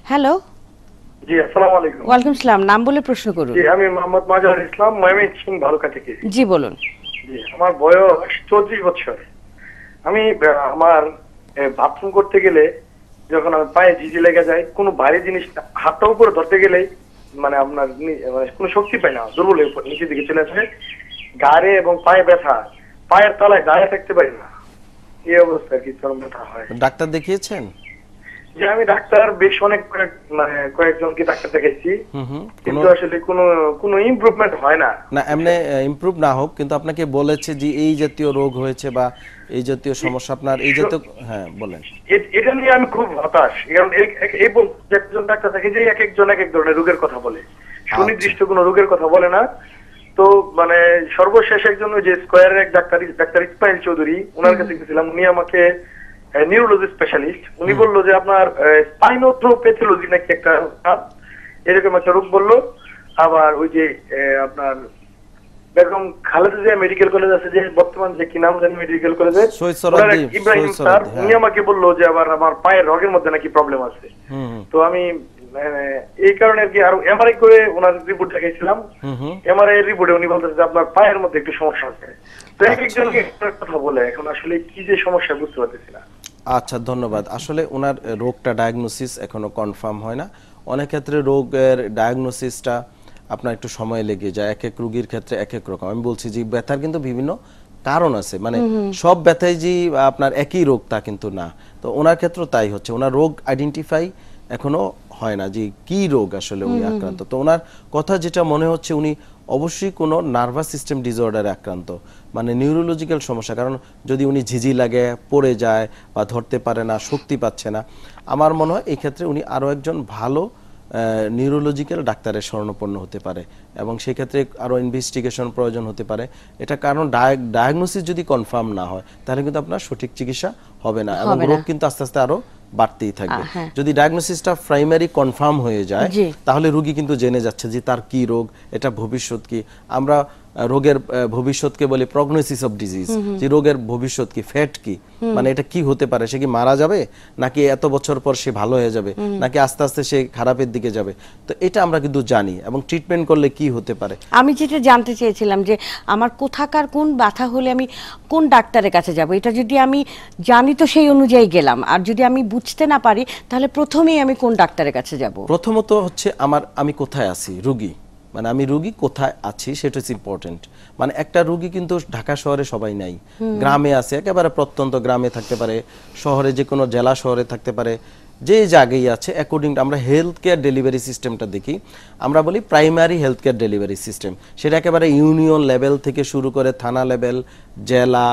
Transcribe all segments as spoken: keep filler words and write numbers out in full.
Hello. জি, আসসালামু আলাইকুম। ওয়ালাইকুম আসসালাম। নাম বলে প্রশ্ন করুন। জি, আমি মোহাম্মদ মাজার ইসলাম, ময়মনসিংহ ভালুকা থেকে। জি বলুন। জি, আমার বয়স চৌত্রিশ বছর। আমি আমার বাথরুম করতে গেলে যখন আমার পায়ে ঝিঝি লেগে যায়, কোনো ভারী জিনিস হাতটা উপরে ধরতে গেলে মানে আপনার কোনো শক্তি পাই না, দুর্বল হয়ে পড়ে নিচের দিকে চলে আসে, গাড়ে এবং পায়ে ব্যথা, পায়ের তলায় গায়ে থাকতে পারি না, এই অবস্থা আর কি, চরম ব্যথা হয়। ডাক্তার দেখিয়েছেন? যে আমি ডাক্তার বেশ অনেক মানে কয়েকজনকে ডাক্তার দেখাইছি, কিন্তু আসলে কোনো কোনো ইমপ্রুভমেন্ট হয় না। না এমনি ইমপ্রুভ না হোক, কিন্তু আপনাকে বলেছে যে এই জাতীয় রোগ হয়েছে বা এই জাতীয় সমস্যা আপনার এই জাতীয়, হ্যাঁ বলেন। এটা নিয়ে আমি খুব হতাশ, কারণ এই একজন ডাক্তার থাকে যে এক একজন এক এক ধরনের রোগের কথা বলে, সুনির্দিষ্ট কোনো রোগের কথা বলে না। তো মানে সর্বশেষ একজন ওই যে স্কয়ারের এক ডাক্তার ডাক্তার ইসমাইল চৌধুরী, ওনার কাছে গেছিলাম। উনি আমাকে নিউরোলজি স্পেশালিস্ট, উনি বললো যে আপনার স্পাইনোথ্রোপ্যাথোলজি নাকি একটা এরকম একটা রোগ বললো। আবার ওই যে আপনার বেগম খালেদা জিয়া মেডিকেল কলেজ আছে যে বর্তমান, যে কি নাম জানি মেডিকেল কলেজে, ইব্রাহিম স্যার, উনি আমাকে বললো যে আবার আমার পায়ের রগের মধ্যে নাকি প্রবলেম আছে। তো আমি এই কারণে আর কি আরো এমআরআই করে ওনার রিপোর্ট দেখাইছিলাম। এমআরআই এর রিপোর্টে উনি বলতেছে যে আপনার পায়ের মধ্যে একটু সমস্যা আছে। তো এক একজনকে কথা বলে, এখন আসলে কি যে সমস্যা বুঝতে পারতেছি না। আচ্ছা, ধন্যবাদ। আসলে ওনার রোগটা ডায়াগনোসিস এখনো কনফার্ম হয় না। অনেক ক্ষেত্রে রোগের ডায়াগনোসিসটা আপনার একটু সময় লেগে যায়, এক এক রোগীর ক্ষেত্রে এক এক রকম। আমি বলছি যে ব্যথার কিন্তু বিভিন্ন কারণ আছে, মানে সব ব্যথায় যে আপনার একই রোগ তা কিন্তু না। তো ওনার ক্ষেত্রে তাই হচ্ছে, ওনার রোগ আইডেন্টিফাই এখনো হয় না যে কি রোগ আসলে উনি আক্রান্ত। তো ওনার কথা যেটা মনে হচ্ছে উনি অবশ্যই কোনো নার্ভাস সিস্টেম ডিসঅর্ডারে আক্রান্ত, মানে নিউরোলজিক্যাল সমস্যা। কারণ যদি উনি ঝিঝি লাগে, পড়ে যায় বা ধরতে পারে না, শক্তি পাচ্ছে না, আমার মনে হয় এই ক্ষেত্রে উনি আরও একজন ভালো নিউরোলজিক্যাল ডাক্তারের শরণাপন্ন হতে পারে, এবং সেই ক্ষেত্রে আরও ইনভেস্টিগেশন প্রয়োজন হতে পারে। এটা কারণ ডায়াগনোসিস যদি কনফার্ম না হয় তাহলে কিন্তু আপনার সঠিক চিকিৎসা হবে না, এবং রোগ কিন্তু আস্তে আস্তে আরও বাড়তেই থাকবে। যদি ডায়াগনোসিসটা প্রাইমারি কনফার্ম হয়ে যায় তাহলে রোগী কিন্তু জেনে যাচ্ছে যে তার কি রোগ, এটা ভবিষ্যৎ কি। আমরা রোগের ভবিষ্যৎকে বলি প্রগনোসিস অফ ডিজিজ, যে রোগের ভবিষ্যৎ কি, ফেট কি, মানে এটা কি হতে পারে, সে কি মারা যাবে নাকি এত বছর পর সে ভালো হয়ে যাবে নাকি আস্তে আস্তে সে খারাপের দিকে যাবে। তো এটা আমরা কিন্তু জানি, এবং ট্রিটমেন্ট করলে কি হতে পারে। আমি যেটা জানতে চেয়েছিলাম যে আমার কোথাকার কোন ব্যথা হলে আমি কোন ডাক্তারের কাছে যাব, এটা যদি আমি জানি তো সেই অনুযায়ী গেলাম, আর যদি আমি বুঝতে না পারি তাহলে প্রথমেই আমি কোন ডাক্তারের কাছে যাব। প্রথমত হচ্ছে আমার আমি কোথায় আছি, রোগী মানে আমি রোগী কোথায় আছি সেটা হচ্ছে ইম্পর্টেন্ট। মানে একটা রোগী কিন্তু ঢাকা শহরে সবাই নাই, গ্রামে আছে, একেবারে প্রত্যন্ত গ্রামে থাকতে পারে, শহরে যে কোনো জেলা শহরে থাকতে পারে, যে জায়গায় আছে। অ্যাকর্ডিং আমরা হেলথ কেয়ার ডেলিভারি সিস্টেমটা দেখি, আমরা বলি primary health care delivery system. সেটা একেবারে ইউনিয়ন লেভেল থেকে শুরু করে থানা লেভেল, জেলা,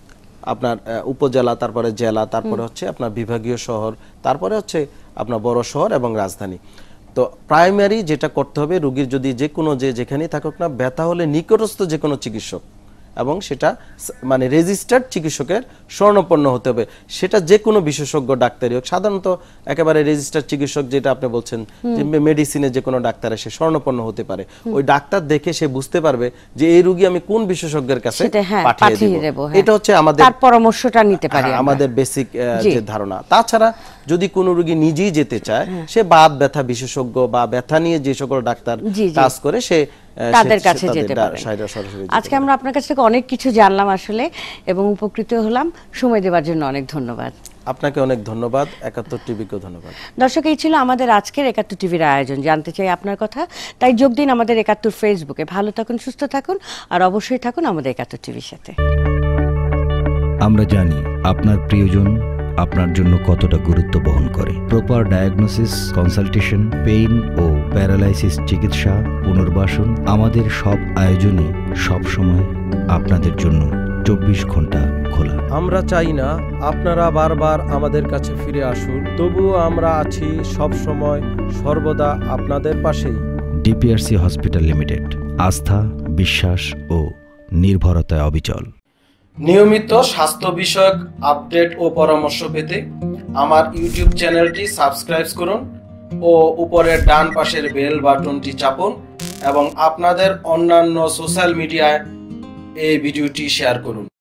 আপনার উপজেলা, তারপরে জেলা, তারপরে হচ্ছে আপনার বিভাগীয় শহর, তারপরে হচ্ছে আপনার বড় শহর এবং রাজধানী। তো প্রাইমারি যেটা করতে হবে, রোগীর যদি যে কোনো যে যেখানেই থাকুক না, ব্যথা হলে নিকটস্থ যে কোনো চিকিৎসক, এবং সেটা মানে রেজিস্টার্ড চিকিৎসকের শরণাপন্ন হতে হবে। সেটা যে কোনো বিশেষজ্ঞ ডাক্তারই হোক, সাধারণত একেবারে রেজিস্টার্ড চিকিৎসক যেটা আপনি বলছেন যে মেডিসিনে যে কোনো ডাক্তার এসে শরণাপন্ন হতে পারে, ওই ডাক্তার দেখে সে বুঝতে পারবে যে এই রোগী আমি কোন বিশেষজ্ঞের কাছে পাঠিয়ে দেব। এটা হচ্ছে আমাদের পরামর্শটা নিতে পারি, আমাদের বেসিক যে ধারণা। তাছাড়া যদি কোনো রোগী নিজেই যেতে চায়, সে বাত ব্যথা বিশেষজ্ঞ বা ব্যথা নিয়ে যে সকল ডাক্তার কাজ করে সে তাদের কাছে যেতে পারে। আজকে আমরা আপনার কাছ থেকে অনেক কিছু জানলাম আসলে, এবং উপকৃত হলাম। সময় দেওয়ার জন্য অনেক ধন্যবাদ। আপনাকে অনেক ধন্যবাদ, একাত্তর টিভিকেও ধন্যবাদ। দর্শক, এই ছিল আমাদের আজকের একাত্তর টিভির আয়োজন। জানতে চাই আপনার কথা, তাই যোগ দিন আমাদের একাত্তর ফেসবুকে। ভালো থাকুন, সুস্থ থাকুন, আর অবশ্যই থাকুন আমাদের একাত্তর টিভির সাথে। আমরা জানি আপনার প্রিয়জন আপনার জন্য কতটা গুরুত্ব বহন করে। প্রপার ডায়াগনোসিস, কনসালটেশন, পেইন ও প্যারালাইসিস চিকিৎসা, পুনর্বাসন, আমাদের সব আয়োজনে সব সময় আপনাদের জন্য চব্বিশ ঘন্টা খোলা। আমরা চাই না আপনারা বারবার আমাদের কাছে ফিরে আসুন, তবুও আমরা আছি সব সময় সর্বদা আপনাদের পাশেই। ডিপিআরসি হসপিটাল লিমিটেড, আস্থা, বিশ্বাস ও নির্ভরতায় অবিচল। নিয়মিত স্বাস্থ্য বিষয়ক আপডেট ও পরামর্শ পেতে আমার ইউটিউব চ্যানেলটি সাবস্ক্রাইব করুন ও উপরের ডান পাশের বেল বাটনটি চাপুন, এবং আপনাদের অন্যান্য সোশ্যাল মিডিয়ায় এই ভিডিওটি শেয়ার করুন।